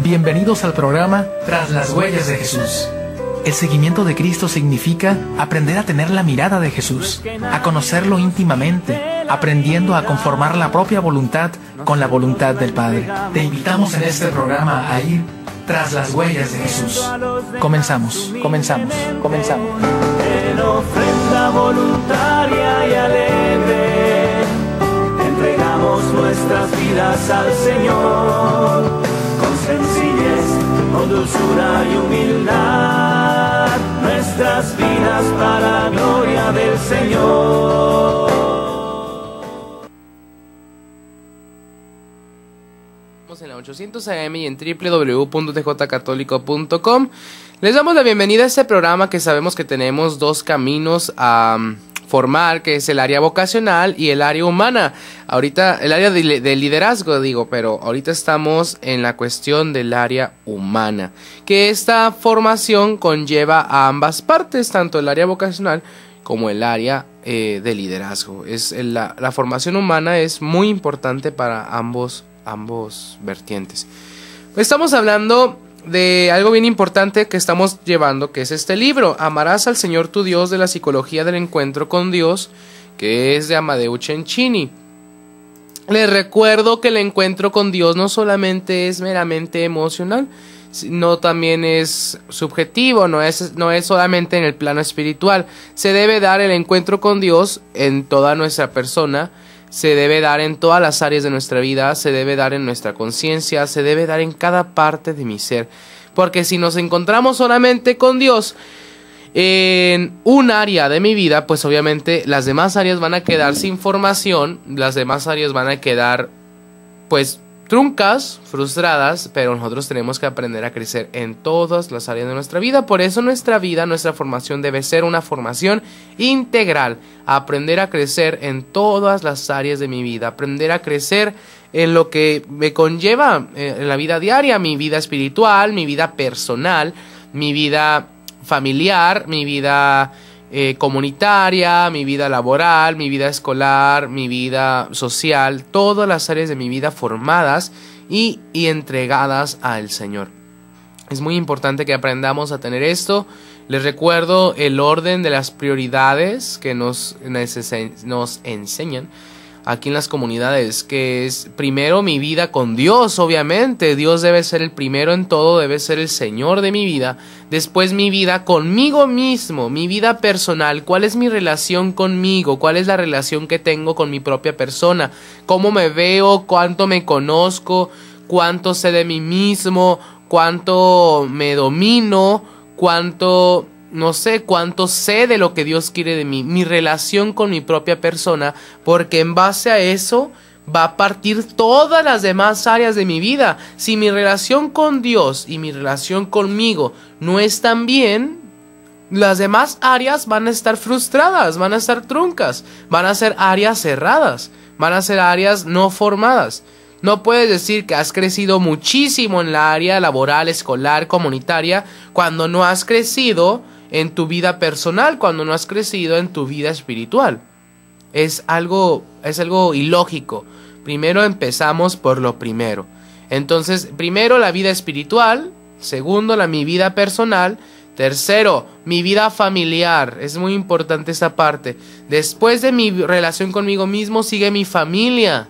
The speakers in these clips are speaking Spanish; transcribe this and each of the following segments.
Bienvenidos al programa Tras las Huellas de Jesús. El seguimiento de Cristo significa aprender a tener la mirada de Jesús, a conocerlo íntimamente, aprendiendo a conformar la propia voluntad con la voluntad del Padre. Te invitamos en este programa a ir tras las huellas de Jesús. Comenzamos. En ofrenda voluntaria y alegre, entregamos nuestras vidas al Señor, con sencillez, con dulzura y humildad, nuestras vidas para la gloria del Señor. En la 800 AM y en www.tjcatólico.com. Les damos la bienvenida a este programa que sabemos que tenemos dos caminos a formar, que es el área vocacional y el área humana. Ahorita, el área de liderazgo, pero ahorita estamos en la cuestión del área humana, que esta formación conlleva a ambas partes, tanto el área vocacional como el área de liderazgo. La formación humana es muy importante para ambos vertientes. Estamos hablando de algo bien importante que estamos llevando, que es este libro, Amarás al Señor tu Dios, de la psicología del encuentro con Dios, que es de Amadeo Cencini. Les recuerdo que el encuentro con Dios no solamente es meramente emocional, sino también es subjetivo, no es solamente en el plano espiritual. Se debe dar el encuentro con Dios en toda nuestra persona, se debe dar en todas las áreas de nuestra vida, se debe dar en nuestra conciencia, se debe dar en cada parte de mi ser. Porque si nos encontramos solamente con Dios en un área de mi vida, pues obviamente las demás áreas van a quedar sin formación, las demás áreas van a quedar pues truncas, frustradas, pero nosotros tenemos que aprender a crecer en todas las áreas de nuestra vida. Por eso nuestra vida, nuestra formación debe ser una formación integral, aprender a crecer en todas las áreas de mi vida, aprender a crecer en lo que me conlleva en la vida diaria, mi vida espiritual, mi vida personal, mi vida familiar, mi vida comunitaria, mi vida laboral, mi vida escolar, mi vida social, todas las áreas de mi vida formadas y entregadas al Señor. Es muy importante que aprendamos a tener esto. Les recuerdo el orden de las prioridades que nos enseñan aquí en las comunidades, que es primero mi vida con Dios. Obviamente Dios debe ser el primero en todo, debe ser el Señor de mi vida. Después mi vida conmigo mismo, mi vida personal, cuál es mi relación conmigo, cuál es la relación que tengo con mi propia persona, cómo me veo, cuánto me conozco, cuánto sé de mí mismo, cuánto me domino, cuánto sé de lo que Dios quiere de mí, mi relación con mi propia persona, porque en base a eso va a partir todas las demás áreas de mi vida. Si mi relación con Dios y mi relación conmigo no están bien, las demás áreas van a estar frustradas, van a estar truncas, van a ser áreas cerradas, van a ser áreas no formadas. No puedes decir que has crecido muchísimo en la área laboral, escolar, comunitaria, cuando no has crecido en tu vida personal, cuando no has crecido en tu vida espiritual. Es algo ilógico. Primero empezamos por lo primero. Entonces, primero la vida espiritual, segundo mi vida personal, tercero mi vida familiar. Es muy importante esa parte. Después de mi relación conmigo mismo sigue mi familia.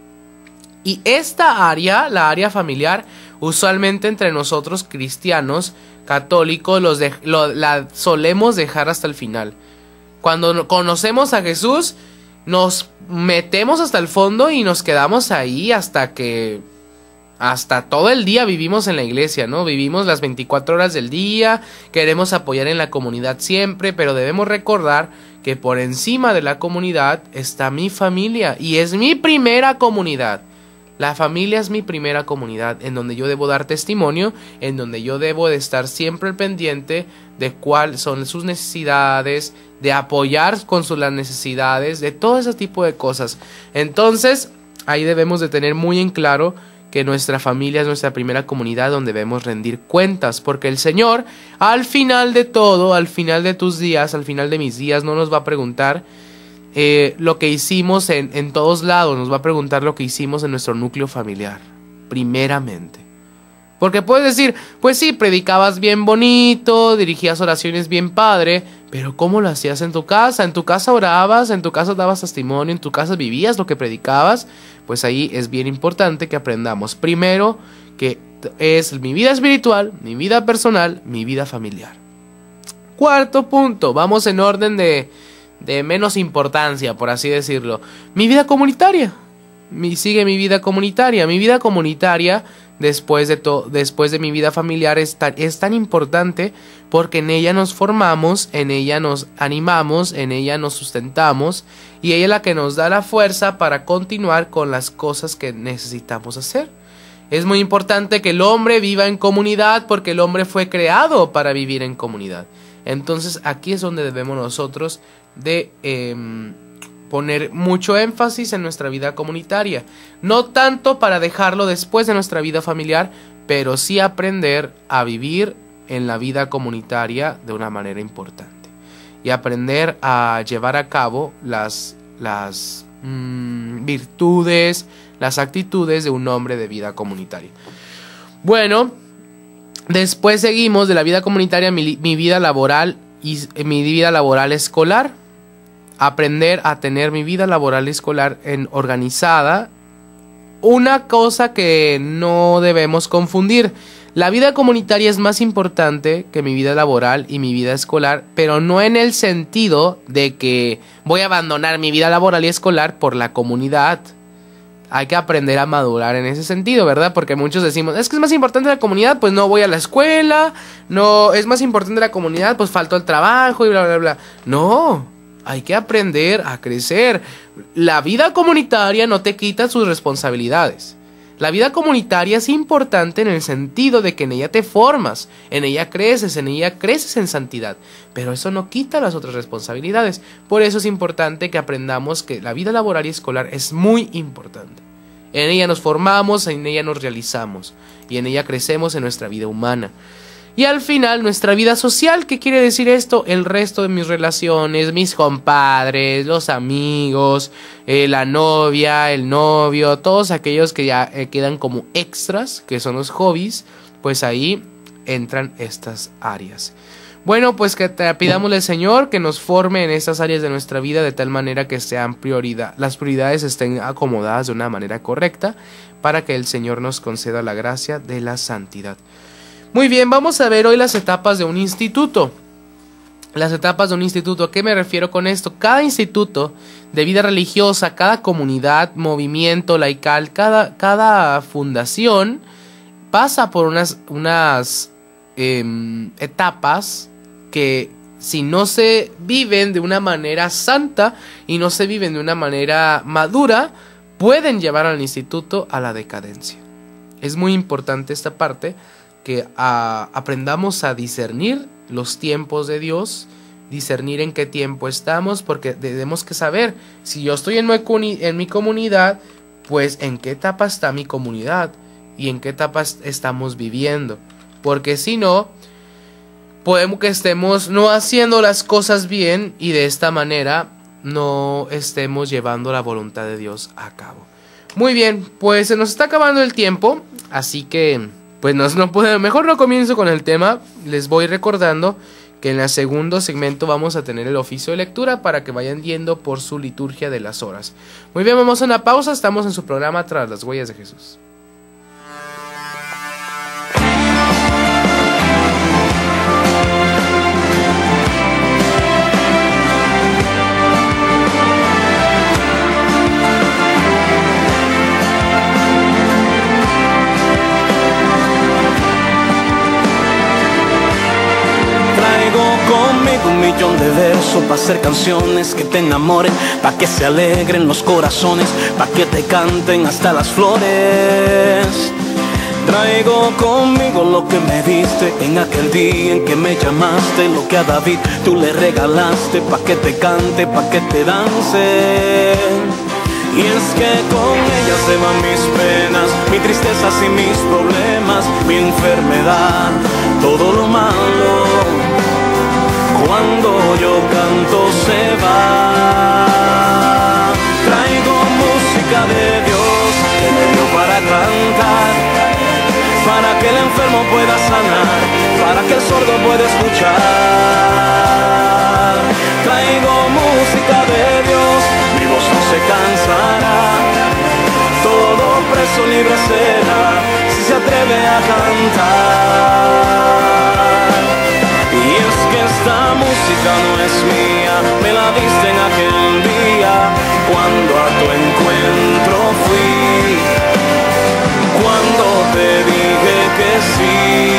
Y esta área, la área familiar, usualmente entre nosotros cristianos, católicos, la solemos dejar hasta el final. Cuando conocemos a Jesús, nos metemos hasta el fondo y nos quedamos ahí hasta todo el día vivimos en la iglesia, ¿no? Vivimos las 24 horas del día, queremos apoyar en la comunidad siempre, pero debemos recordar que por encima de la comunidad está mi familia y es mi primera comunidad. La familia es mi primera comunidad en donde yo debo dar testimonio, en donde yo debo de estar siempre al pendiente de cuáles son sus necesidades, de apoyar con las necesidades, de todo ese tipo de cosas. Entonces, ahí debemos de tener muy en claro que nuestra familia es nuestra primera comunidad donde debemos rendir cuentas, porque el Señor, al final de todo, al final de tus días, al final de mis días, no nos va a preguntar lo que hicimos en todos lados, nos va a preguntar lo que hicimos en nuestro núcleo familiar, primeramente. Porque puedes decir, pues sí, predicabas bien bonito, dirigías oraciones bien padre, pero ¿cómo lo hacías en tu casa? ¿En tu casa orabas? ¿En tu casa dabas testimonio? ¿En tu casa vivías lo que predicabas? Pues ahí es bien importante que aprendamos. Primero, que es mi vida espiritual, mi vida personal, mi vida familiar. Cuarto punto, vamos en orden de menos importancia, por así decirlo. Mi vida comunitaria. Sigue mi vida comunitaria. Mi vida comunitaria, después de mi vida familiar, es tan importante porque en ella nos formamos, en ella nos animamos, en ella nos sustentamos y ella es la que nos da la fuerza para continuar con las cosas que necesitamos hacer. Es muy importante que el hombre viva en comunidad porque el hombre fue creado para vivir en comunidad. Entonces aquí es donde debemos nosotros de poner mucho énfasis en nuestra vida comunitaria. No tanto para dejarlo después de nuestra vida familiar, pero sí aprender a vivir en la vida comunitaria de una manera importante. Y aprender a llevar a cabo las virtudes, las actitudes de un hombre de vida comunitaria. Bueno, después seguimos de la vida comunitaria, mi vida laboral y mi vida laboral escolar. Aprender a tener mi vida laboral escolar organizada. Una cosa que no debemos confundir: la vida comunitaria es más importante que mi vida laboral y mi vida escolar, pero no en el sentido de que voy a abandonar mi vida laboral y escolar por la comunidad. Hay que aprender a madurar en ese sentido, ¿verdad? Porque muchos decimos, es que es más importante la comunidad, pues no voy a la escuela. No, es más importante la comunidad, pues falto al trabajo y bla, bla, bla. No. Hay que aprender a crecer. La vida comunitaria no te quita sus responsabilidades. La vida comunitaria es importante en el sentido de que en ella te formas, en ella creces en santidad. Pero eso no quita las otras responsabilidades. Por eso es importante que aprendamos que la vida laboral y escolar es muy importante. En ella nos formamos, en ella nos realizamos y en ella crecemos en nuestra vida humana. Y al final, nuestra vida social. ¿Qué quiere decir esto? El resto de mis relaciones, mis compadres, los amigos, la novia, el novio, todos aquellos que ya quedan como extras, que son los hobbies, pues ahí entran estas áreas. Bueno, pues que te pidámosle al Señor que nos forme en estas áreas de nuestra vida de tal manera que sean las prioridades estén acomodadas de una manera correcta para que el Señor nos conceda la gracia de la santidad. Muy bien, vamos a ver hoy las etapas de un instituto. Las etapas de un instituto, ¿a qué me refiero con esto? Cada instituto de vida religiosa, cada comunidad, movimiento laical, cada fundación pasa por unas etapas que si no se viven de una manera santa y no se viven de una manera madura, pueden llevar al instituto a la decadencia. Es muy importante esta parte, que aprendamos a discernir los tiempos de Dios, discernir en qué tiempo estamos, porque tenemos que saber, si yo estoy en mi comunidad, pues en qué etapa está mi comunidad y en qué etapa estamos viviendo, porque si no, podemos que estemos no haciendo las cosas bien y de esta manera no estemos llevando la voluntad de Dios a cabo. Muy bien, pues se nos está acabando el tiempo, así que pues mejor no comienzo con el tema. Les voy recordando que en el segundo segmento vamos a tener el oficio de lectura para que vayan yendo por su liturgia de las horas. Muy bien, vamos a una pausa, estamos en su programa Tras las Huellas de Jesús. Un millón de versos para hacer canciones que te enamoren, para que se alegren los corazones, para que te canten hasta las flores. Traigo conmigo lo que me diste en aquel día en que me llamaste, lo que a David tú le regalaste, para que te cante, para que te dance. Y es que con ella se van mis penas, mis tristezas y mis problemas, mi enfermedad, todo lo malo. Cuando yo canto se va. Traigo música de Dios que me dio para cantar, para que el enfermo pueda sanar, para que el sordo pueda escuchar. Traigo música de Dios, mi voz no se cansará. Todo preso libre será, si se atreve a cantar. Y es que esta música no es mía, me la diste en aquel día, cuando a tu encuentro fui, cuando te dije que sí.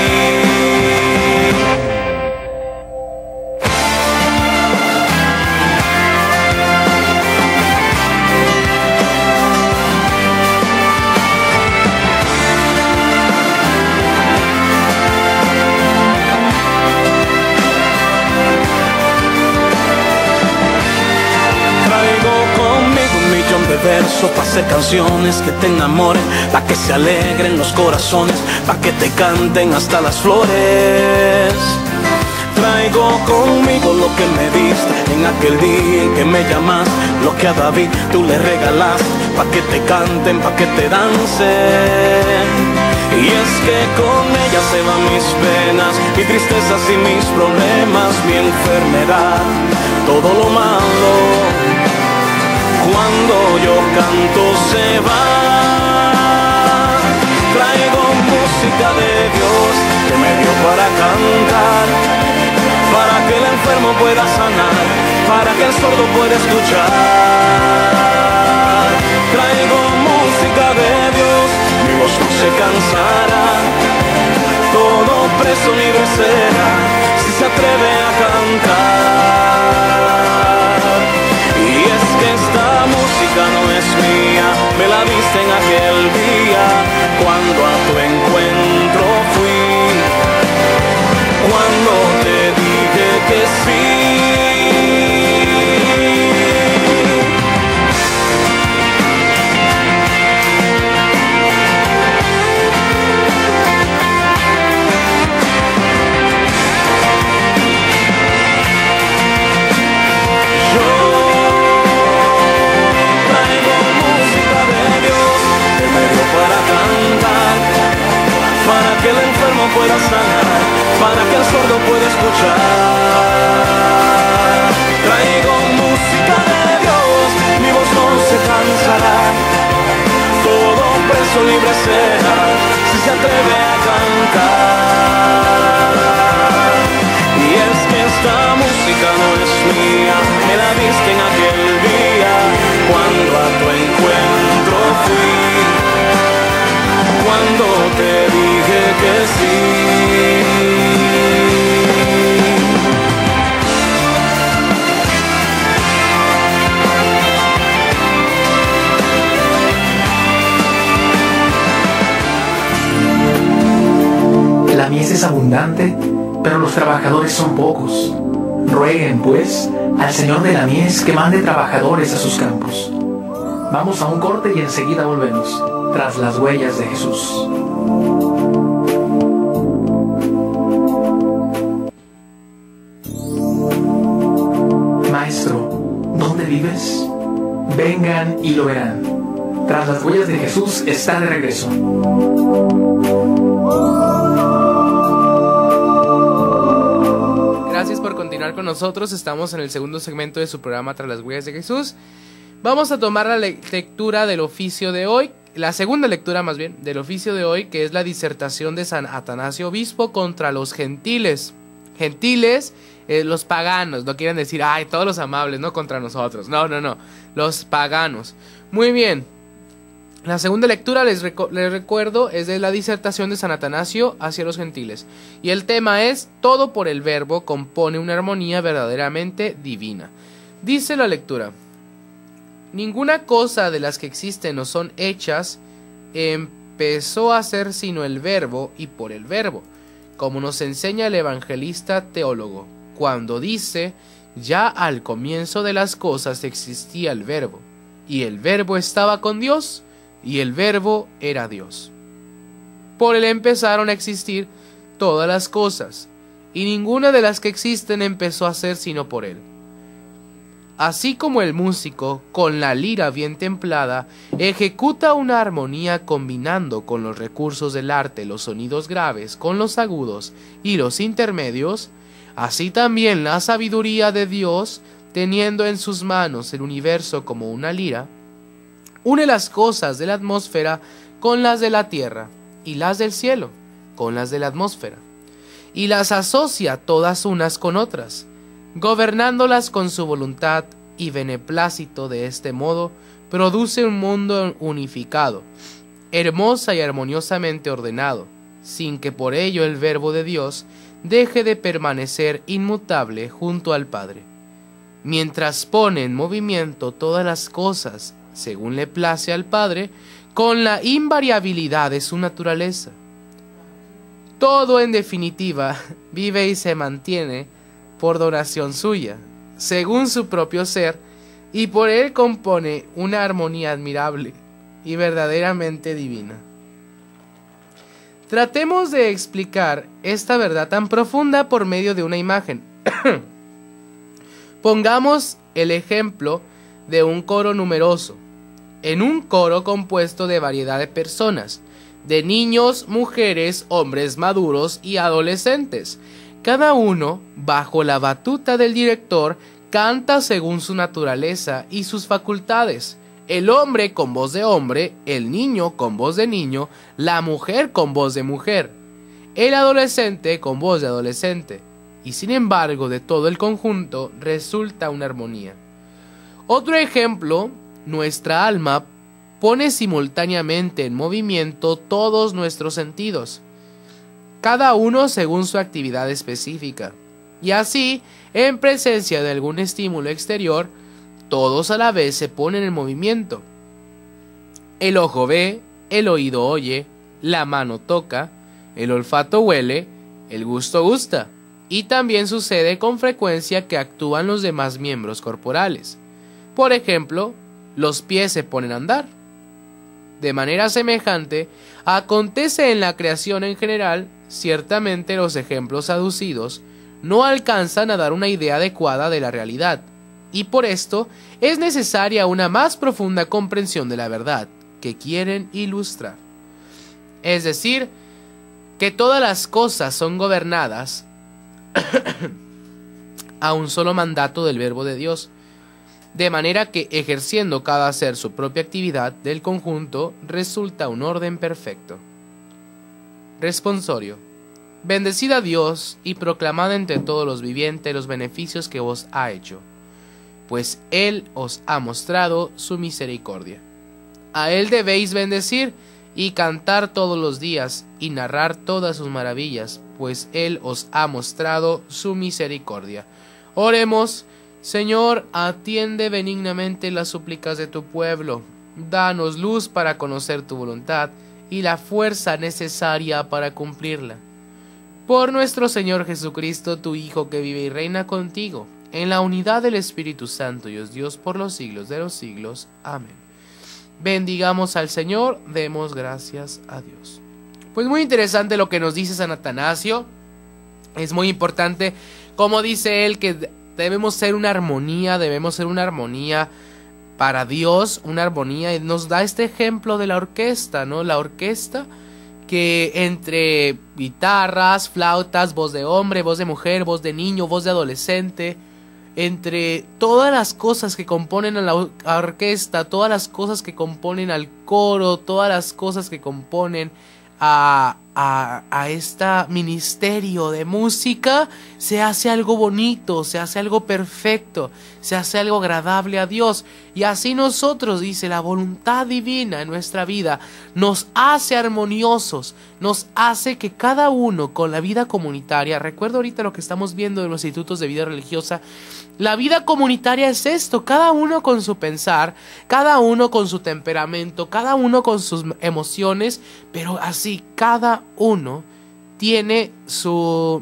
De versos para hacer canciones que te enamoren, para que se alegren los corazones, para que te canten hasta las flores. Traigo conmigo lo que me diste en aquel día en que me llamaste, lo que a David tú le regalaste, para que te canten, para que te dancen. Y es que con ella se van mis penas, mis tristezas y mis problemas, mi enfermedad, todo lo malo. Cuando yo canto se va. Traigo música de Dios que me dio para cantar, para que el enfermo pueda sanar, para que el sordo pueda escuchar. Traigo música de Dios, mi voz no se cansará. Todo preso libre será, si se atreve a cantar. Y es que esta música no es mía, me la diste en aquel día, cuando a tu encuentro fui, cuando te dije que sí. Para que el enfermo pueda sanar, para que el sordo pueda escuchar. Traigo música de Dios, mi voz no se cansará. Todo preso libre será, si se atreve a cantar. Y es que esta música no es mía, me la diste en aquel día, cuando a tu encuentro fui, cuando te dije que sí. La mies es abundante, pero los trabajadores son pocos. Rueguen, pues, al Señor de la mies que mande trabajadores a sus campos. Vamos a un corte y enseguida volvemos. Tras las huellas de Jesús. Maestro, ¿dónde vives? Vengan y lo verán. Tras las huellas de Jesús está de regreso. Gracias por continuar con nosotros. Estamos en el segundo segmento de su programa Tras las huellas de Jesús. Vamos a tomar la lectura del oficio de hoy. La segunda lectura más bien del oficio de hoy, que es la disertación de San Atanasio Obispo contra los gentiles. Gentiles, los paganos, no quieren decir, ay, todos los amables, no contra nosotros. No, los paganos. Muy bien. La segunda lectura, les recuerdo, es de la disertación de San Atanasio hacia los gentiles. Y el tema es, todo por el verbo compone una armonía verdaderamente divina. Dice la lectura: ninguna cosa de las que existen o son hechas empezó a ser sino el verbo y por el verbo, como nos enseña el evangelista teólogo, cuando dice, ya al comienzo de las cosas existía el verbo, y el verbo estaba con Dios, y el verbo era Dios. Por él empezaron a existir todas las cosas, y ninguna de las que existen empezó a ser sino por él. Así como el músico, con la lira bien templada, ejecuta una armonía combinando con los recursos del arte los sonidos graves con los agudos y los intermedios, así también la sabiduría de Dios, teniendo en sus manos el universo como una lira, une las cosas de la atmósfera con las de la tierra, y las del cielo con las de la atmósfera, y las asocia todas unas con otras, gobernándolas con su voluntad y beneplácito. De este modo produce un mundo unificado, hermosa y armoniosamente ordenado, sin que por ello el Verbo de Dios deje de permanecer inmutable junto al Padre, mientras pone en movimiento todas las cosas según le place al Padre, con la invariabilidad de su naturaleza. Todo, en definitiva, vive y se mantiene por donación suya, según su propio ser, y por él compone una armonía admirable y verdaderamente divina. Tratemos de explicar esta verdad tan profunda por medio de una imagen. Pongamos el ejemplo de un coro numeroso. En un coro compuesto de variedad de personas, de niños, mujeres, hombres maduros y adolescentes. Cada uno, bajo la batuta del director, canta según su naturaleza y sus facultades. El hombre con voz de hombre, el niño con voz de niño, la mujer con voz de mujer, el adolescente con voz de adolescente. Y sin embargo, de todo el conjunto resulta una armonía. Otro ejemplo, nuestra alma pone simultáneamente en movimiento todos nuestros sentidos, cada uno según su actividad específica, y así, en presencia de algún estímulo exterior, todos a la vez se ponen en movimiento. El ojo ve, el oído oye, la mano toca, el olfato huele, el gusto gusta, y también sucede con frecuencia que actúan los demás miembros corporales. Por ejemplo, los pies se ponen a andar. De manera semejante, acontece en la creación en general. Ciertamente los ejemplos aducidos no alcanzan a dar una idea adecuada de la realidad, y por esto es necesaria una más profunda comprensión de la verdad que quieren ilustrar. Es decir, que todas las cosas son gobernadas a un solo mandato del Verbo de Dios, de manera que, ejerciendo cada ser su propia actividad del conjunto, resulta un orden perfecto. Responsorio. Bendecid a Dios y proclamad entre todos los vivientes los beneficios que os ha hecho, pues Él os ha mostrado su misericordia. A Él debéis bendecir y cantar todos los días y narrar todas sus maravillas, pues Él os ha mostrado su misericordia. Oremos. Señor, atiende benignamente las súplicas de tu pueblo. Danos luz para conocer tu voluntad y la fuerza necesaria para cumplirla. Por nuestro Señor Jesucristo, tu Hijo, que vive y reina contigo, en la unidad del Espíritu Santo y es Dios por los siglos de los siglos. Amén. Bendigamos al Señor, demos gracias a Dios. Pues muy interesante lo que nos dice San Atanasio. Es muy importante, como dice él, que debemos ser una armonía para Dios, una armonía, y nos da este ejemplo de la orquesta, ¿no? La orquesta que entre guitarras, flautas, voz de hombre, voz de mujer, voz de niño, voz de adolescente, entre todas las cosas que componen a la orquesta, todas las cosas que componen al coro, todas las cosas que componen a este ministerio de música, se hace algo bonito, se hace algo perfecto, se hace algo agradable a Dios. Y así nosotros, dice, la voluntad divina en nuestra vida nos hace armoniosos, nos hace que cada uno con la vida comunitaria, recuerdo ahorita lo que estamos viendo en los institutos de vida religiosa, la vida comunitaria es esto, cada uno con su pensar, cada uno con su temperamento, cada uno con sus emociones, pero así cada uno tiene su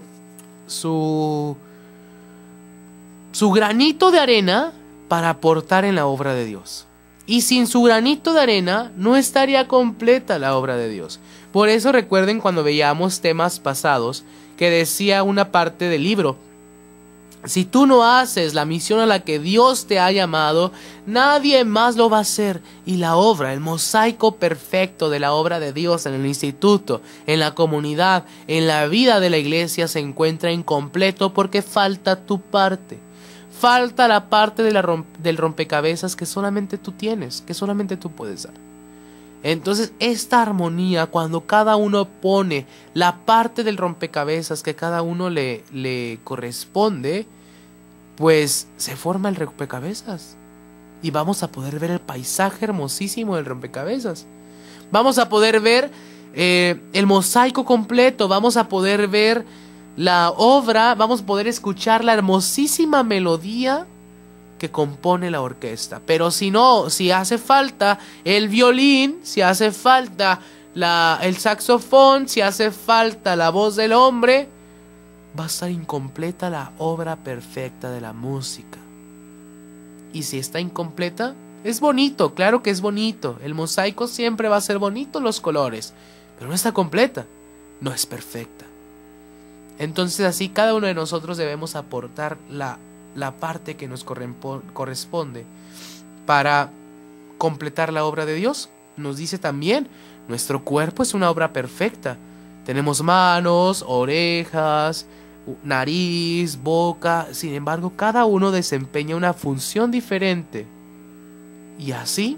granito de arena para aportar en la obra de Dios. Y sin su granito de arena no estaría completa la obra de Dios. Por eso recuerden cuando veíamos temas pasados que decía una parte del libro: Si tú no haces la misión a la que Dios te ha llamado, nadie más lo va a hacer. Y la obra, el mosaico perfecto de la obra de Dios en el instituto, en la comunidad, en la vida de la iglesia se encuentra incompleto porque falta tu parte. Falta la parte del rompecabezas que solamente tú tienes, que solamente tú puedes dar. Entonces esta armonía, cuando cada uno pone la parte del rompecabezas que cada uno le corresponde, pues se forma el rompecabezas. Y vamos a poder ver el paisaje hermosísimo del rompecabezas. Vamos a poder ver el mosaico completo, vamos a poder ver la obra, vamos a poder escuchar la hermosísima melodía que compone la orquesta. Pero si no, si hace falta el violín, si hace falta el saxofón, si hace falta la voz del hombre, va a estar incompleta la obra perfecta de la música. Y si está incompleta, es bonito, claro que es bonito. El mosaico siempre va a ser bonito, los colores, pero no está completa, no es perfecta. Entonces así cada uno de nosotros debemos aportar la parte que nos corresponde para completar la obra de Dios. Nos dice también, nuestro cuerpo es una obra perfecta. Tenemos manos, orejas, nariz, boca. Sin embargo, cada uno desempeña una función diferente. Y así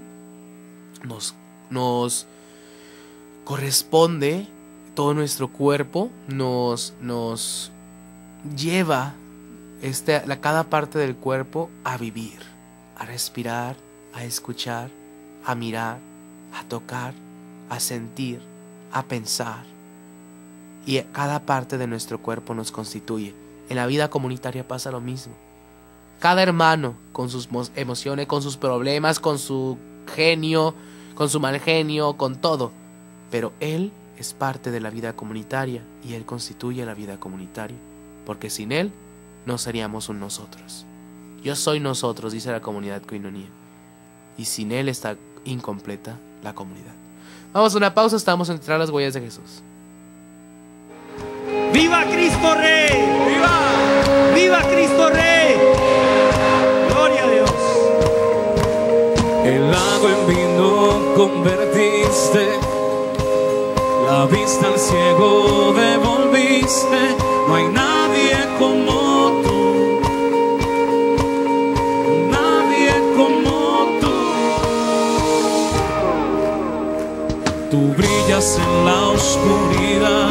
nos corresponde, todo nuestro cuerpo nos lleva cada parte del cuerpo a vivir, a respirar, a escuchar, a mirar, a tocar, a sentir, a pensar. Y cada parte de nuestro cuerpo nos constituye. En la vida comunitaria pasa lo mismo. Cada hermano con sus emociones, con sus problemas, con su genio, con su mal genio, con todo. Pero él es parte de la vida comunitaria y él constituye la vida comunitaria. Porque sin él no seríamos un nosotros. Yo soy nosotros, dice la comunidad Koinonia. Y sin él está incompleta la comunidad. Vamos a una pausa, estamos en Tras las Huellas de Jesús. ¡Viva Cristo Rey! ¡Viva! ¡Viva Cristo Rey! ¡Gloria a Dios! El agua en vino convertiste, la vista al ciego devolviste. No hay nadie como tú, nadie como tú. Tú brillas en la oscuridad,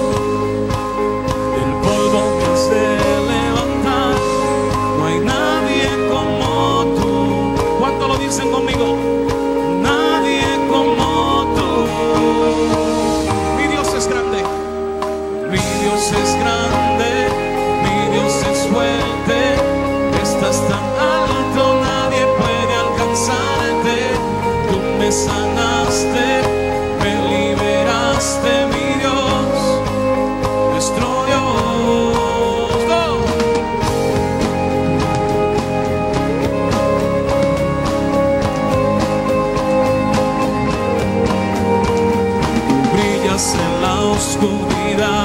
el polvo me hace levantar. No hay nadie como tú. ¿Cuánto lo dicen conmigo? Nadie como tú. Mi Dios es grande, mi Dios es grande, mi Dios es fuerte. Estás tan alto, nadie puede alcanzarte. Tú me sanaste, me liberaste, mi Dios, nuestro Dios. ¡Go! Tú brillas en la oscuridad,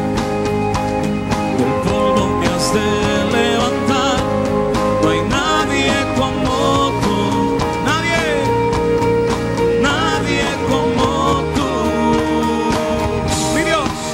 del polvo me has de levantar. No hay nadie como tú, nadie, nadie como tú. Mi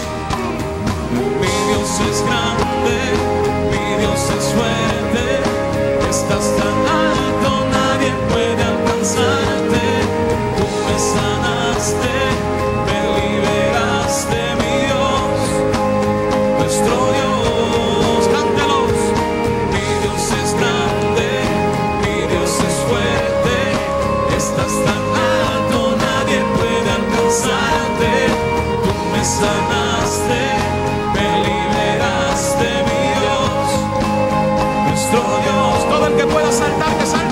Dios es grande, mi Dios es fuerte. Estás tan alto, nadie puede alcanzarte. Tú me sanaste, me liberaste, mi Dios, nuestro Dios. Cántelos. Mi Dios es grande, mi Dios es fuerte. Estás tan alto, nadie puede alcanzarte. Tú me sanaste, me liberaste, mi Dios, nuestro Dios. Todo el que pueda saltar, que salte.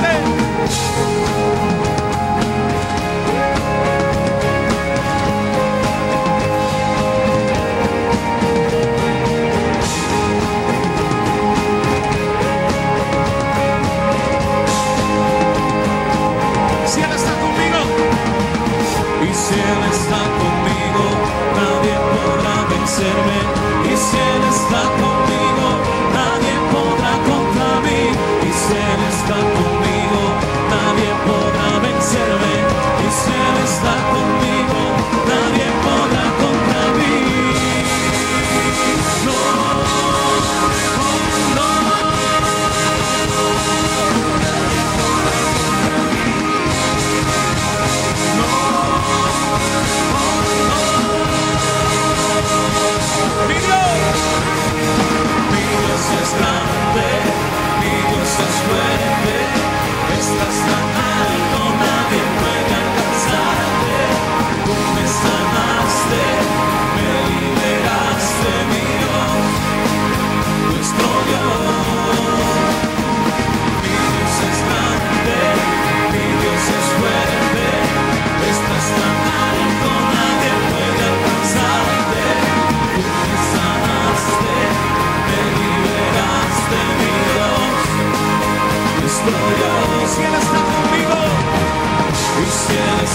Si Él está conmigo, y si Él está conmigo, nadie podrá vencerme. Y si Él está conmigo, nadie podrá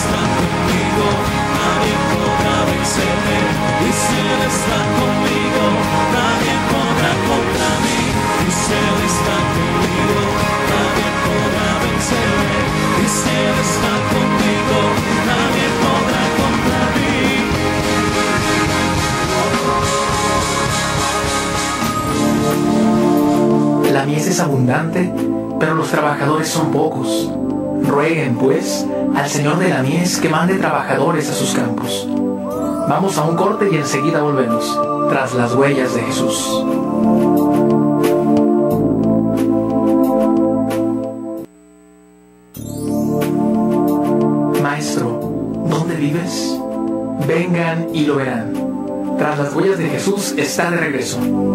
está conmigo, nadie podrá vencerme. Y si Él está conmigo, nadie podrá contra mí. Y si Él está conmigo, nadie podrá vencerme. Y si Él está conmigo, nadie podrá contra mí. La mies es abundante, pero los trabajadores son pocos. Rueguen, pues, al Señor de la mies que mande trabajadores a sus campos. Vamos a un corte y enseguida volvemos, tras las huellas de Jesús. Maestro, ¿dónde vives? Vengan y lo verán. Tras las huellas de Jesús está de regreso.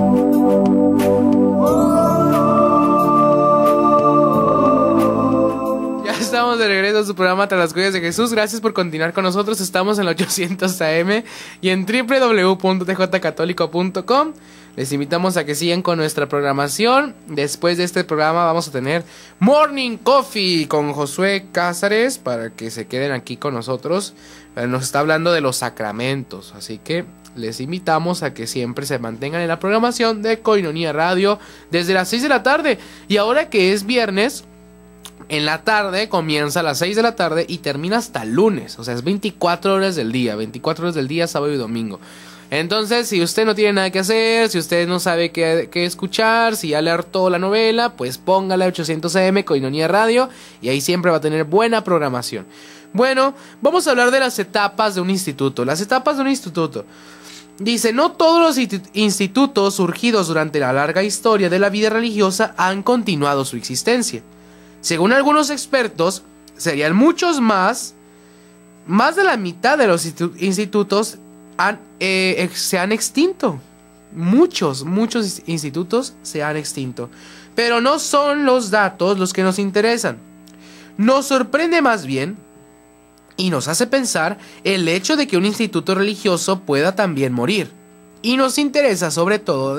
Estamos de regreso a su programa Tras las Huellas de Jesús. Gracias por continuar con nosotros. Estamos en la 800 AM y en www.tjcatólico.com. Les invitamos a que sigan con nuestra programación. Después de este programa vamos a tener Morning Coffee con Josué Cázares para que se queden aquí con nosotros. Nos está hablando de los sacramentos, así que les invitamos a que siempre se mantengan en la programación de Koinonia Radio desde las 6 de la tarde. Y ahora que es viernes, en la tarde comienza a las 6 de la tarde y termina hasta el lunes. O sea, es 24 horas del día, 24 horas del día, sábado y domingo. Entonces, si usted no tiene nada que hacer, si usted no sabe qué escuchar, si ya le hartó la novela, pues póngale 800 AM Koinonia Radio y ahí siempre va a tener buena programación. Bueno, vamos a hablar de las etapas de un instituto. Las etapas de un instituto. Dice, no todos los institutos surgidos durante la larga historia de la vida religiosa han continuado su existencia. Según algunos expertos, serían muchos más de la mitad de los institutos se han extinto. Muchos institutos se han extinto. Pero no son los datos los que nos interesan. Nos sorprende más bien y nos hace pensar el hecho de que un instituto religioso pueda también morir. Y nos interesa sobre todo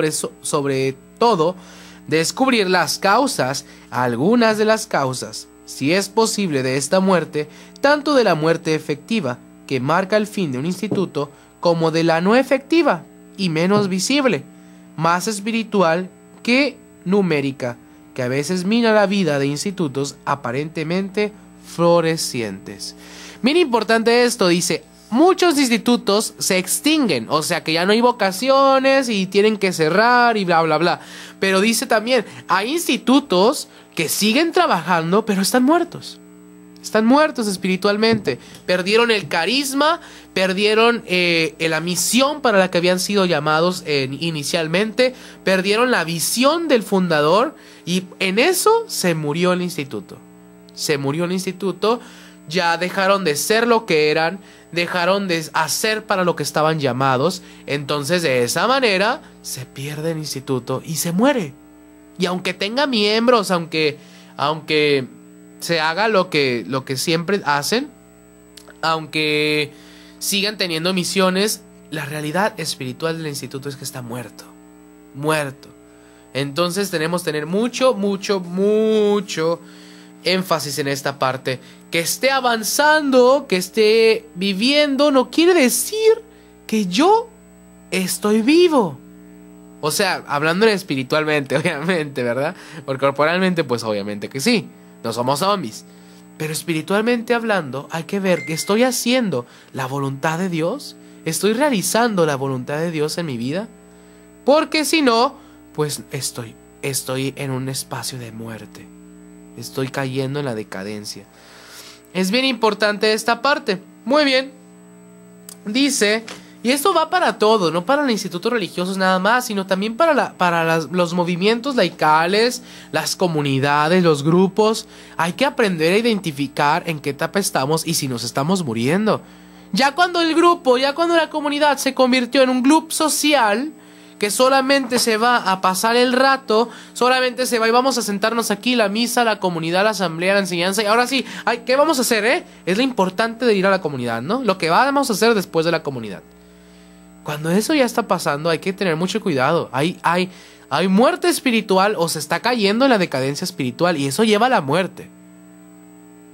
descubrir las causas, algunas de las causas, si es posible, de esta muerte, tanto de la muerte efectiva, que marca el fin de un instituto, como de la no efectiva y menos visible, más espiritual que numérica, que a veces mina la vida de institutos aparentemente florecientes. Bien importante esto, dice, muchos institutos se extinguen, o sea que ya no hay vocaciones y tienen que cerrar y bla bla bla. Pero dice también, hay institutos que siguen trabajando pero están muertos. Están muertos espiritualmente. Perdieron el carisma, perdieron la misión para la que habían sido llamados inicialmente, perdieron la visión del fundador y en eso se murió el instituto. Se murió el instituto, ya dejaron de ser lo que eran, dejaron de hacer para lo que estaban llamados. Entonces de esa manera se pierde el instituto y se muere. Y aunque tenga miembros, aunque se haga lo que siempre hacen, aunque sigan teniendo misiones, la realidad espiritual del instituto es que está muerto. Entonces tenemos que tener mucho énfasis en esta parte. Que esté avanzando, que esté viviendo, no quiere decir que yo estoy vivo. O sea, hablando espiritualmente, obviamente, ¿verdad? Porque corporalmente, pues obviamente que sí. No somos zombies. Pero espiritualmente hablando, hay que ver que estoy haciendo la voluntad de Dios. ¿Estoy realizando la voluntad de Dios en mi vida? Porque si no, pues estoy en un espacio de muerte. Estoy cayendo en la decadencia. Es bien importante esta parte. Muy bien. Dice, y esto va para todo, no para los institutos religiosos nada más, sino también para los movimientos laicales, las comunidades, los grupos. Hay que aprender a identificar en qué etapa estamos y si nos estamos muriendo. Ya cuando la comunidad se convirtió en un club social que solamente se va a pasar el rato, solamente se va y vamos a sentarnos aquí, la misa, la comunidad, la asamblea, la enseñanza, y ahora sí, ¿qué vamos a hacer? Es lo importante de ir a la comunidad, ¿no? Lo que vamos a hacer después de la comunidad. Cuando eso ya está pasando, hay que tener mucho cuidado. Hay muerte espiritual o se está cayendo en la decadencia espiritual y eso lleva a la muerte.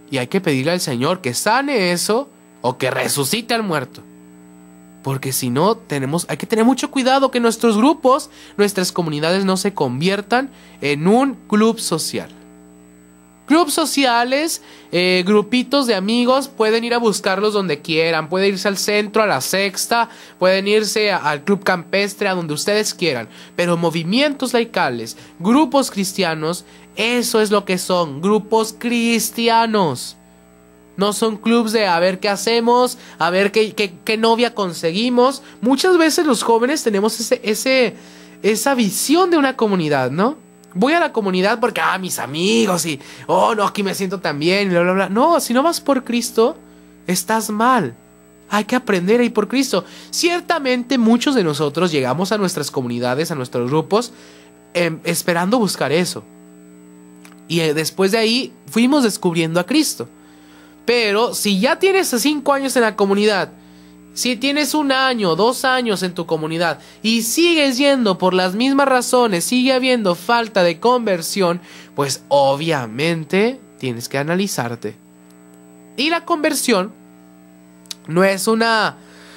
Y hay que pedirle al Señor que sane eso o que resucite al muerto. Porque si no, hay que tener mucho cuidado que nuestros grupos, nuestras comunidades no se conviertan en un club social. Clubes sociales, grupitos de amigos, pueden ir a buscarlos donde quieran. Pueden irse al centro, a la Sexta, pueden irse al club campestre, a donde ustedes quieran. Pero movimientos laicales, grupos cristianos, eso es lo que son, grupos cristianos. No son clubs de a ver qué hacemos, a ver qué novia conseguimos. Muchas veces los jóvenes tenemos esa visión de una comunidad, ¿no? Voy a la comunidad porque, mis amigos y, no, aquí me siento tan bien, y bla, bla, bla. No, si no vas por Cristo, estás mal. Hay que aprender a ir por Cristo. Ciertamente muchos de nosotros llegamos a nuestras comunidades, a nuestros grupos, esperando buscar eso. Y después de ahí fuimos descubriendo a Cristo. Pero si ya tienes 5 años en la comunidad, si tienes 1 año, 2 años en tu comunidad y sigues yendo por las mismas razones, sigue habiendo falta de conversión, pues obviamente tienes que analizarte. Y la conversión no es una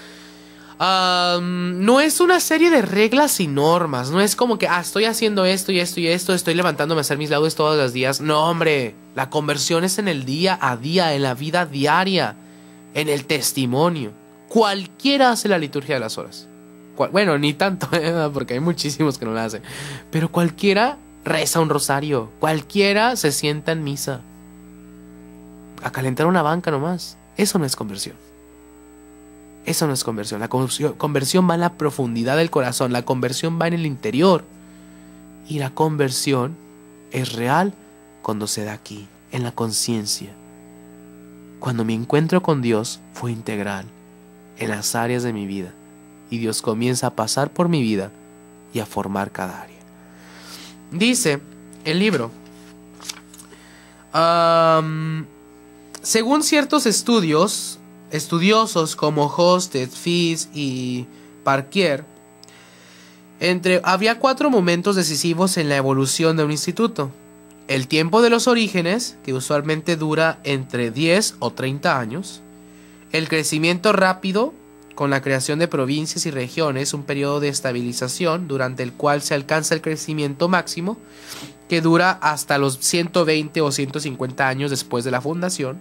serie de reglas y normas. No es como que estoy haciendo esto y esto y esto, estoy levantándome a hacer mis laudes todos los días. No, hombre, la conversión es en el día a día, en la vida diaria, en el testimonio. Cualquiera hace la liturgia de las horas. Bueno, ni tanto, porque hay muchísimos que no la hacen. Pero cualquiera reza un rosario. Cualquiera se sienta en misa. A calentar una banca nomás. Eso no es conversión. Eso no es conversión. La conversión va en la profundidad del corazón. La conversión va en el interior. Y la conversión es real cuando se da aquí, en la conciencia. Cuando mi encuentro con Dios fue integral en las áreas de mi vida. Y Dios comienza a pasar por mi vida y a formar cada área. Dice el libro, según ciertos estudiosos como Hosted, Fils y Parquier, había 4 momentos decisivos en la evolución de un instituto. El tiempo de los orígenes, que usualmente dura entre 10 o 30 años. El crecimiento rápido, con la creación de provincias y regiones, un periodo de estabilización durante el cual se alcanza el crecimiento máximo, que dura hasta los 120 o 150 años después de la fundación.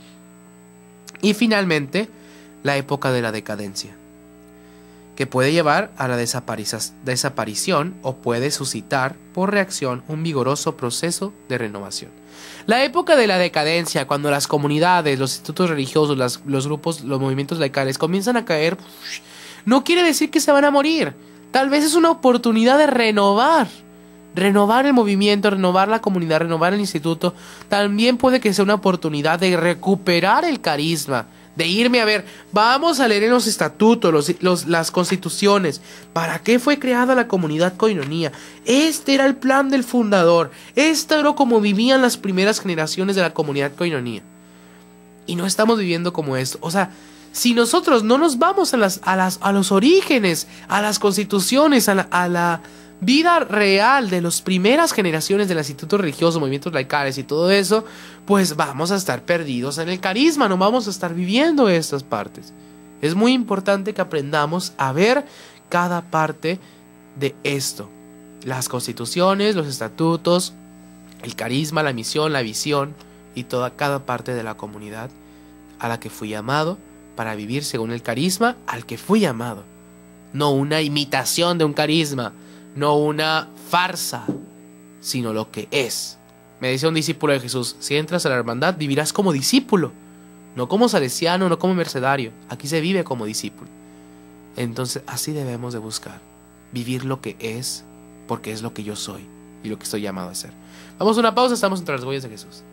Y finalmente, la época de la decadencia, que puede llevar a la desaparición o puede suscitar por reacción un vigoroso proceso de renovación. La época de la decadencia, cuando las comunidades, los institutos religiosos, los grupos, los movimientos laicales comienzan a caer, no quiere decir que se van a morir. Tal vez es una oportunidad de renovar el movimiento, renovar la comunidad, renovar el instituto. También puede que sea una oportunidad de recuperar el carisma, de irme a ver, vamos a leer en los estatutos, las constituciones, ¿para qué fue creada la comunidad Koinonia? Este era el plan del fundador, esto era como vivían las primeras generaciones de la comunidad Koinonia. Y no estamos viviendo como esto. O sea, si nosotros no nos vamos a los orígenes, a las constituciones, a la vida real de las primeras generaciones de los institutos religiosos, movimientos laicales y todo eso, pues vamos a estar perdidos en el carisma, no vamos a estar viviendo estas partes. Es muy importante que aprendamos a ver cada parte de esto. Las constituciones, los estatutos, el carisma, la misión, la visión y cada parte de la comunidad a la que fui llamado para vivir según el carisma al que fui llamado. No una imitación de un carisma, no una farsa, sino lo que es. Me decía un discípulo de Jesús, si entras a la hermandad vivirás como discípulo, no como salesiano, no como mercedario. Aquí se vive como discípulo. Entonces así debemos de buscar, vivir lo que es, porque es lo que yo soy y lo que estoy llamado a hacer. Vamos a una pausa, estamos entre las huellas de Jesús.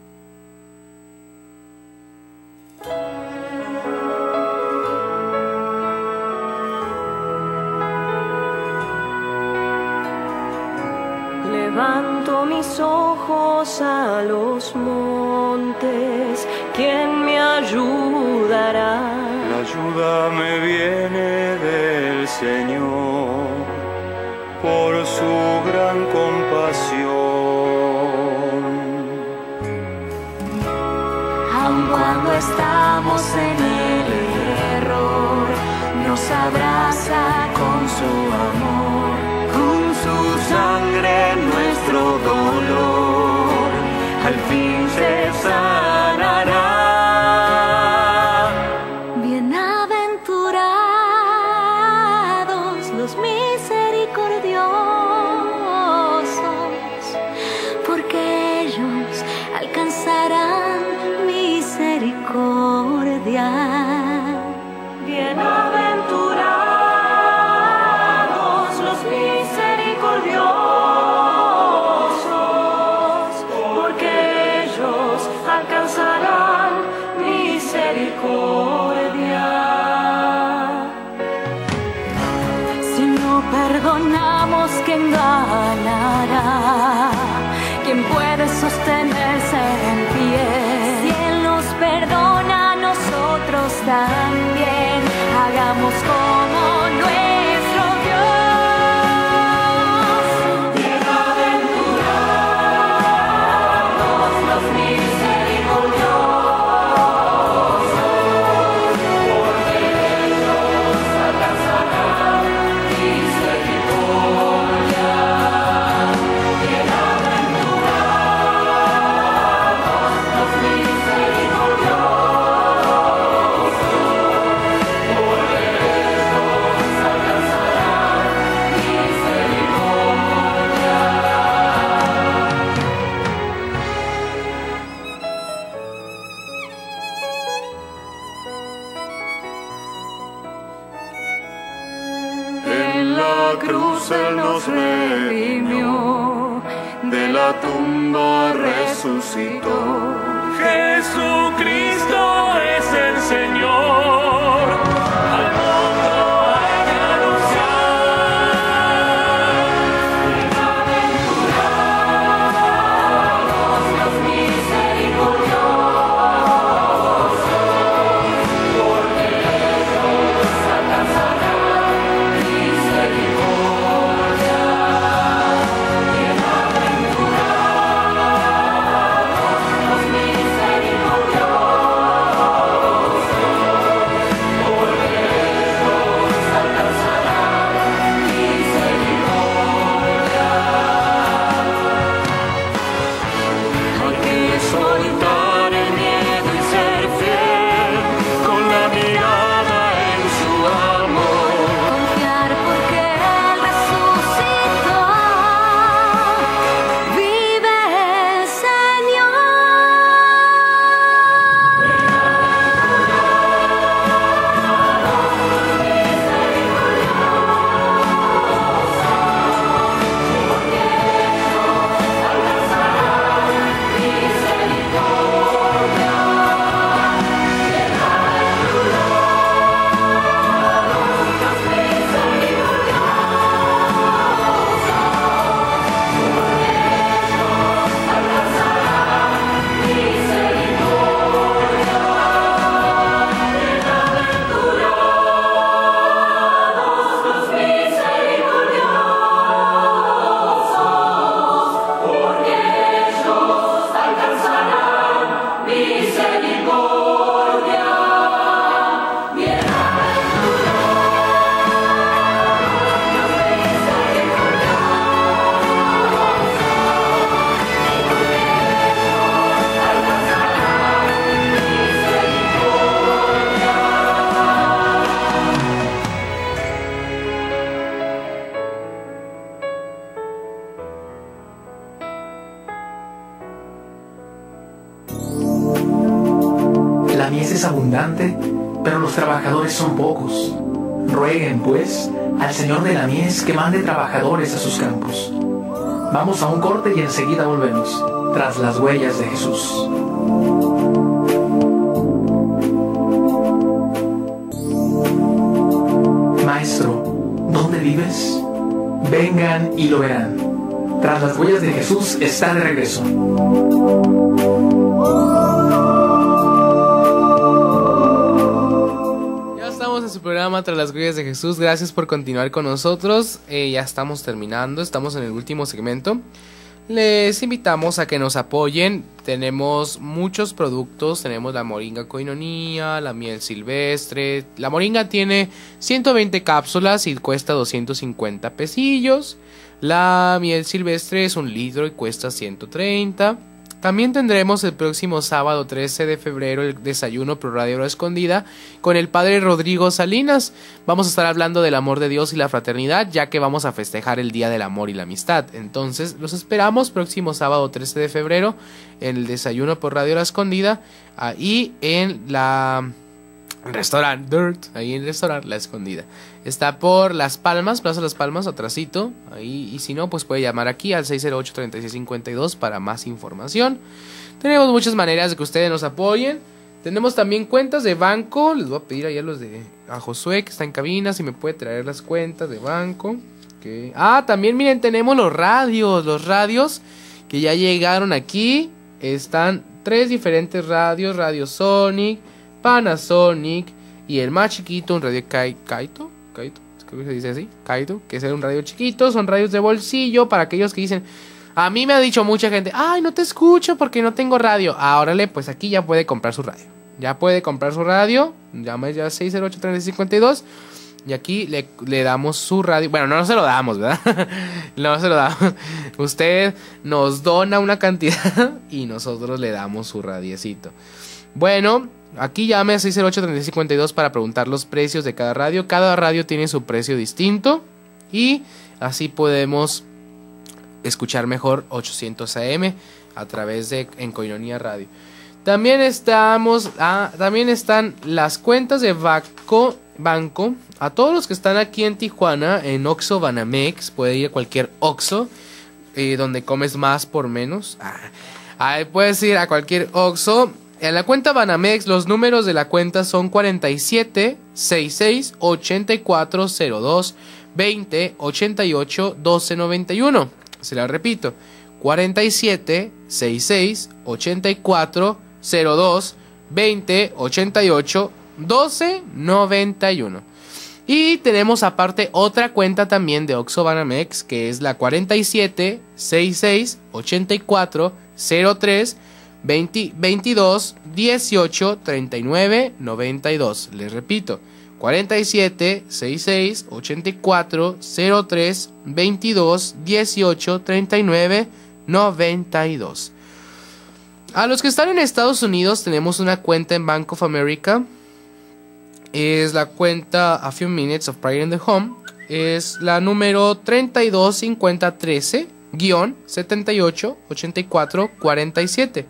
Levanto mis ojos a los montes, ¿quién me ayudará? La ayuda me viene del Señor, por su gran compasión. cuando estamos en el error, nos abraza con su amor, con su sangre nuestro dolor al fin se sanará. Bienaventurados los misericordiosos, porque ellos alcanzarán misericordia. Bienaventurados los misericordiosos, porque ellos alcanzarán misericordia. Si no perdonamos, ¿quién ganará? ¿Quién puede sostenerse en pie? Si Él nos perdona, nosotros también hagamos como nuestro Dios. Bienaventurados los misericordiosos, porque ellos alcanzarán misericordia. Bienaventurados los misericordiosos, porque ellos alcanzarán misericordia. En la cruz Él nos redimió, de la tumba resucitó. Jesucristo es el Señor, al mundo hay que anunciar. Bienaventurados los misericordiosos, porque ellos alcanzarán misericordia. Bienaventurados los misericordiosos, porque ellos alcanzarán misericordia. Hay que soltar el miedo y ser fiel, con la mirada en su amor. Confiar porque Él resucitó, vive el Señor. La mies es abundante, pero los trabajadores son pocos. Rueguen, pues, al Señor de la mies que mande trabajadores a sus campos. Vamos a un corte y enseguida volvemos, tras las huellas de Jesús. Maestro, ¿dónde vives? Vengan y lo verán. Tras las huellas de Jesús está de regreso. Ya estamos en su programa Tras las huellas de Jesús. Gracias por continuar con nosotros. Ya estamos terminando, estamos en el último segmento. Les invitamos a que nos apoyen. Tenemos muchos productos. Tenemos la moringa koinonia, la miel silvestre. La moringa tiene 120 cápsulas y cuesta 250 pesillos. La miel silvestre es 1 litro y cuesta 130. También tendremos el próximo sábado 13 de febrero el desayuno por Radio Hora Escondida con el padre Rodrigo Salinas. Vamos a estar hablando del amor de Dios y la fraternidad, ya que vamos a festejar el Día del Amor y la Amistad. Entonces los esperamos próximo sábado 13 de febrero en el desayuno por Radio Hora Escondida, ahí en la restaurante Dirt, ahí en el restaurante La Escondida. Está por Las Palmas, Plaza Las Palmas, atrasito, ahí, y si no, pues puede llamar aquí al 608-3652 para más información. Tenemos muchas maneras de que ustedes nos apoyen. Tenemos también cuentas de banco. Les voy a pedir ahí a Josué, que está en cabina, si me puede traer las cuentas de banco. Okay. También miren, tenemos los radios que ya llegaron aquí. Están 3 diferentes radios: Radio Sonic, Panasonic y el más chiquito, un radio Kaito, creo que se dice así, Kaito, que es un radio chiquito. Son radios de bolsillo para aquellos que dicen, a mí me ha dicho mucha gente, ay, no te escucho porque no tengo radio. Órale, pues aquí ya puede comprar su radio. Llama ya 608-3052 y aquí le damos su radio. Bueno, no se lo damos, ¿verdad? No se lo damos. Usted nos dona una cantidad y nosotros le damos su radiecito. Bueno, aquí llame a 608-3052 para preguntar los precios de cada radio. Cada radio tiene su precio distinto y así podemos escuchar mejor 800 AM a través de en Koinonia Radio. También también están las cuentas de banco. A todos los que están aquí en Tijuana, en Oxxo Banamex, puede ir a cualquier Oxxo donde comes más por menos. Puedes ir a cualquier Oxxo. En la cuenta Banamex, los números de la cuenta son 47 66 84 02 20 88 12 91. Se la repito: 47 66 84 02 20 88 12 91. Y tenemos aparte otra cuenta también de Oxxo Banamex, que es la 47 66 84 03 22 18 39 92. Les repito: 47 66 84 03 22 18 39 92. A los que están en Estados Unidos tenemos una cuenta en Bank of America. Es la cuenta A Few Minutes of Prayer in the Home. Es la número 325013 78 84 47.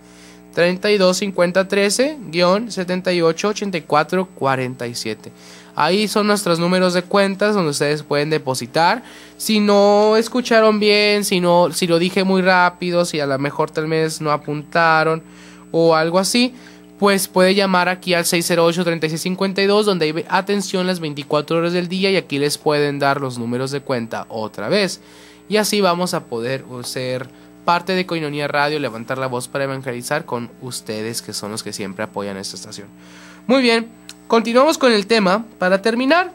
325013 78 84 47. Ahí son nuestros números de cuentas donde ustedes pueden depositar. Si no escucharon bien, si lo dije muy rápido, si a lo mejor tal vez no apuntaron o algo así, pues puede llamar aquí al 608-3652, donde hay atención las 24 horas del día y aquí les pueden dar los números de cuenta otra vez. Y así vamos a poder ser parte de Koinonia Radio, levantar la voz para evangelizar con ustedes, que son los que siempre apoyan esta estación. Muy bien, continuamos con el tema. Para terminar,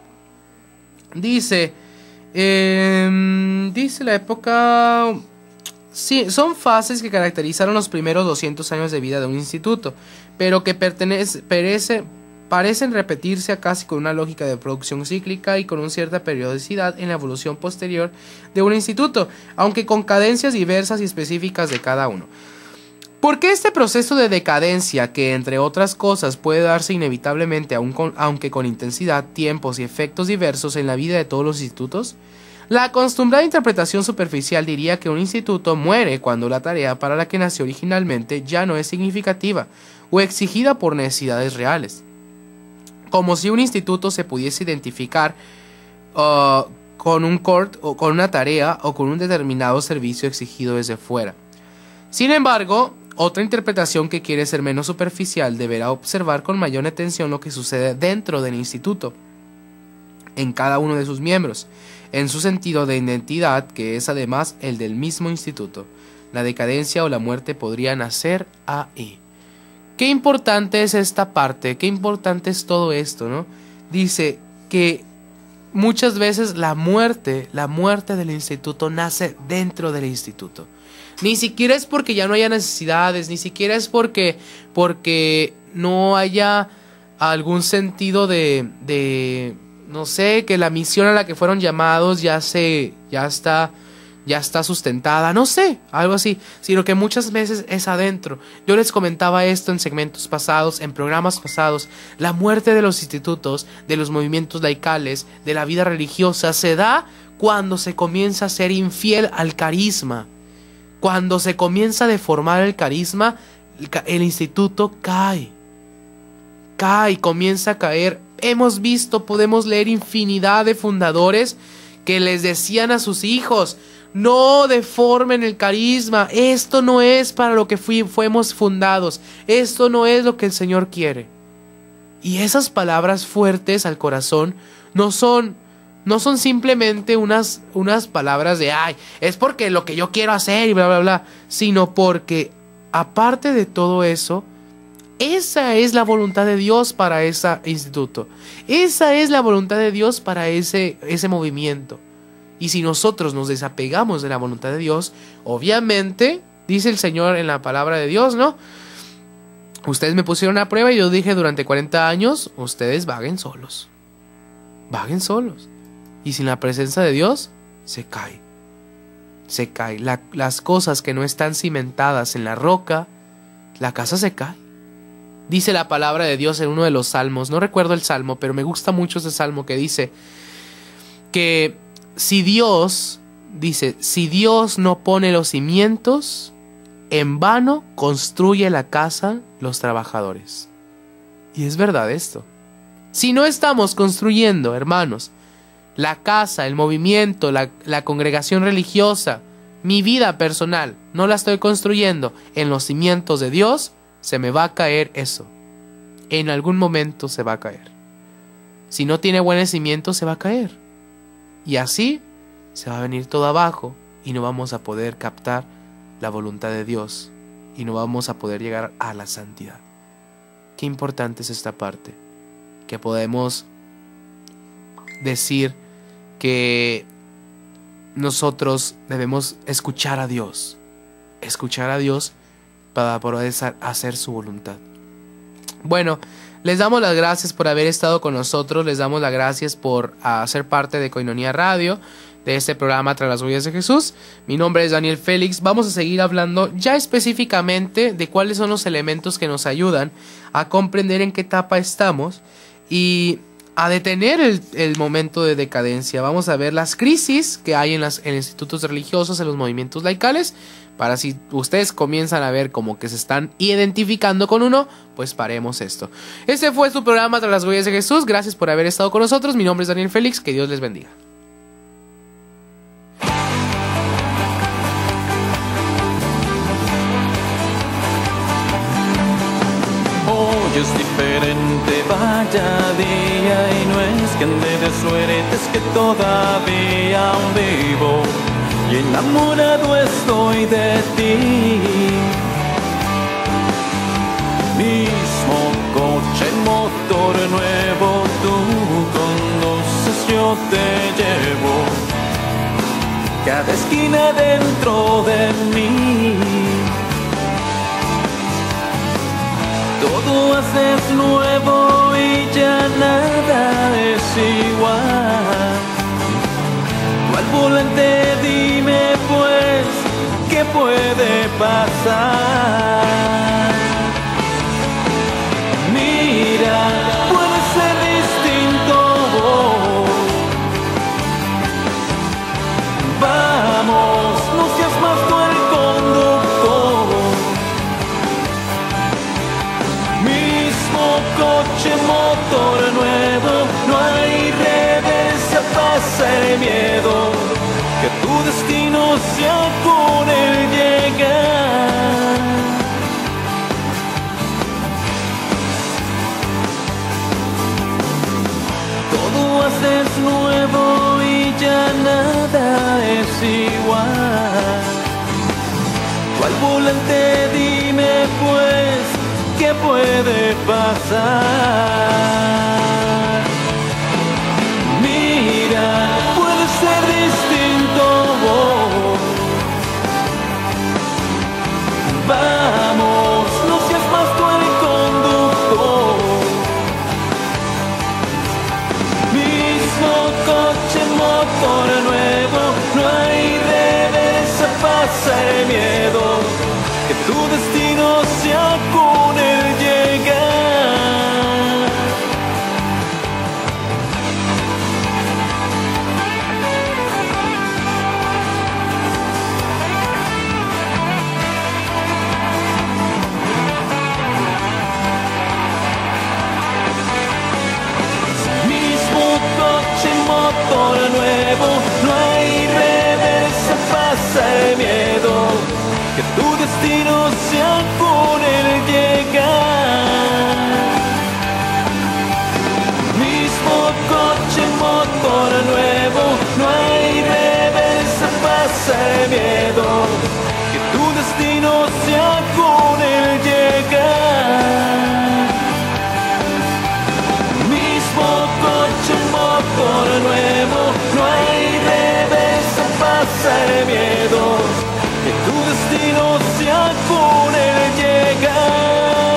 dice la época... Sí, son fases que caracterizaron los primeros 200 años de vida de un instituto, pero que parecen repetirse casi con una lógica de producción cíclica y con una cierta periodicidad en la evolución posterior de un instituto, aunque con cadencias diversas y específicas de cada uno. ¿Por qué este proceso de decadencia, que entre otras cosas puede darse inevitablemente aunque con intensidad, tiempos y efectos diversos en la vida de todos los institutos? La acostumbrada interpretación superficial diría que un instituto muere cuando la tarea para la que nació originalmente ya no es significativa o exigida por necesidades reales. Como si un instituto se pudiese identificar con un CORT o con una tarea o con un determinado servicio exigido desde fuera. Sin embargo, otra interpretación que quiere ser menos superficial deberá observar con mayor atención lo que sucede dentro del instituto, en cada uno de sus miembros, en su sentido de identidad, que es además el del mismo instituto. La decadencia o la muerte podría nacer ahí. Qué importante es esta parte, qué importante es todo esto, ¿no? Dice que muchas veces la muerte del instituto nace dentro del instituto. Ni siquiera es porque ya no haya necesidades, ni siquiera es porque no haya algún sentido de no sé, que la misión a la que fueron llamados ya está sustentada, no sé, algo así, sino que muchas veces es adentro. Yo les comentaba esto en segmentos pasados, en programas pasados. La muerte de los institutos, de los movimientos laicales, de la vida religiosa, se da cuando se comienza a ser infiel al carisma. Cuando se comienza a deformar el carisma, el instituto cae, comienza a caer. Hemos visto, podemos leer infinidad de fundadores que les decían a sus hijos: no deformen el carisma, esto no es para lo que fuimos fundados, esto no es lo que el Señor quiere. Y esas palabras fuertes al corazón no son simplemente unas palabras de ay, es porque lo que yo quiero hacer y bla bla bla, sino porque aparte de todo eso, esa es la voluntad de Dios para ese instituto. Esa es la voluntad de Dios para ese movimiento. Y si nosotros nos desapegamos de la voluntad de Dios, obviamente, dice el Señor en la palabra de Dios, ¿no? Ustedes me pusieron a prueba y yo dije durante 40 años, ustedes vaguen solos. Vaguen solos. Y sin la presencia de Dios, se cae. Se cae. Las cosas que no están cimentadas en la roca, la casa se cae. Dice la palabra de Dios en uno de los salmos, no recuerdo el salmo, pero me gusta mucho ese salmo que dice que si Dios no pone los cimientos, en vano construye la casa los trabajadores. Y es verdad esto. Si no estamos construyendo, hermanos, la casa, el movimiento, la congregación religiosa, mi vida personal, no la estoy construyendo en los cimientos de Dios, se me va a caer eso. En algún momento se va a caer. Si no tiene buenos cimientos, se va a caer. Y así se va a venir todo abajo y no vamos a poder captar la voluntad de Dios y no vamos a poder llegar a la santidad. Qué importante es esta parte, que podemos decir que nosotros debemos escuchar a Dios para poder hacer su voluntad. Bueno, les damos las gracias por haber estado con nosotros, les damos las gracias por ser parte de Koinonia Radio, de este programa Tras las Huellas de Jesús. Mi nombre es Daniel Félix. Vamos a seguir hablando ya específicamente de cuáles son los elementos que nos ayudan a comprender en qué etapa estamos y a detener el momento de decadencia. Vamos a ver las crisis que hay en institutos religiosos, en los movimientos laicales, para si ustedes comienzan a ver como que se están identificando con uno, pues paremos esto. Este fue su programa Tras las Huellas de Jesús. Gracias por haber estado con nosotros. Mi nombre es Daniel Félix. Que Dios les bendiga. Hoy es diferente, vaya día, y no es que ande de suerte, es que todavía aún vivo y enamorado estoy de ti. Mismo coche, motor nuevo, tú conduces, yo te llevo, cada esquina dentro de mí. Todo haces nuevo y ya nada es igual. Tú al volante dime pues, ¿qué puede pasar? Mira, puede ser distinto. Vamos, no seas más tú el conductor. Coche, motor nuevo, no hay reversa, pasa el miedo, que tu destino sea con el llegar. Todo haces nuevo y ya nada es igual. Tú al volante dime pues, ¿qué puede pasar? Mira, puede ser distinto. destino sea con Él llegar. Mismo coche, motor nuevo, no hay reversa, pasa el miedo. Que tu destino sea con Él llegar. Mismo coche, motor nuevo, no hay reversa, pasa el miedo. Que tu destino sea con Él llegar.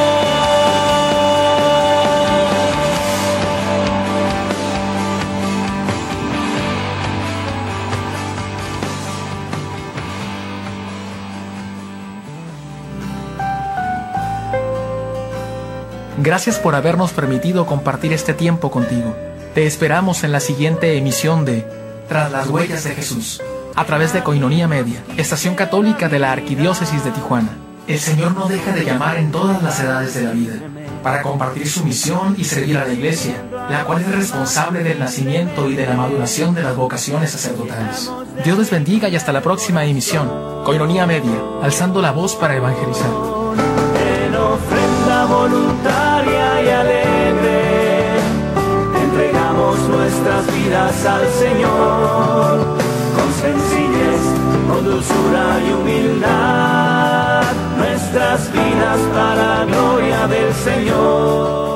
Gracias por habernos permitido compartir este tiempo contigo. Te esperamos en la siguiente emisión de Tras las huellas de Jesús, a través de Koinonia Media, estación católica de la Arquidiócesis de Tijuana. El Señor no deja de llamar en todas las edades de la vida, para compartir su misión y servir a la Iglesia, la cual es responsable del nacimiento y de la maduración de las vocaciones sacerdotales. Dios les bendiga y hasta la próxima emisión. Koinonia Media, alzando la voz para evangelizar. En ofrenda voluntaria y alegre, entregamos nuestras vidas al Señor, con sencillez, con dulzura y humildad, nuestras vidas para gloria del Señor.